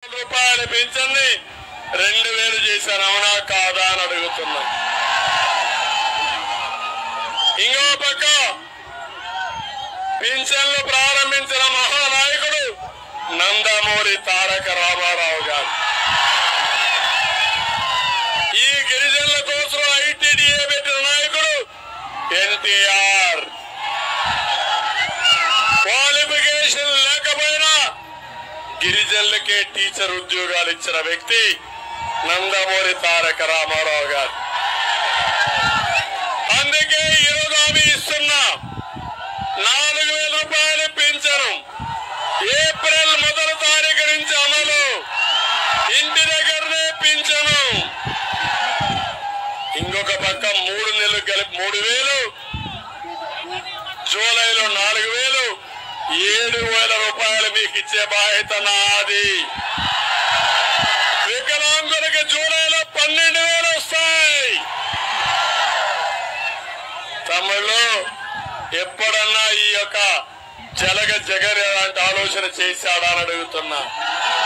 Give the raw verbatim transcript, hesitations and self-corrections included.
రూపాయల పింఛన్ని రెండు వేలు చేశాను, అవునా కాదా అని అడుగుతున్నా. ఇంకో పక్క పింఛన్లు ప్రారంభించిన మహానాయకుడు నందమూరి తారక రామారావు గారు. ఈ గిరిజనుల కోసం ఐటీడీఏ పెట్టిన నాయకుడు ఎన్టీఆర్. క్వాలిఫికేషన్ లేకపోయినా గిరిజనులకే టీచర్ ఉద్యోగాలు ఇచ్చిన వ్యక్తి నందమూరి తారక రామారావు గారు. అందుకే ఈరోజు హామీ ఇస్తున్నా, నాలుగు వేల రూపాయలు పింఛను ఏప్రిల్ మొదటి తారీఖు నుంచి అమలు. ఇంటి దగ్గరనే పింఛను. ఇంకొక పక్క మూడు నెలలు కలిపి మూడు వేలు, జూలైలో నాలుగు వేలు, ఏడు వేల రూపాయలు మీకు ఇచ్చే బాధ్యత నాది. వికలాంగులకి జూలైలో పన్నెండు వేలు వస్తాయి. తమిళలో ఎప్పుడన్నా ఈ యొక్క జలగ జగన్ అలాంటి ఆలోచన చేశాడా అని అడుగుతున్నా.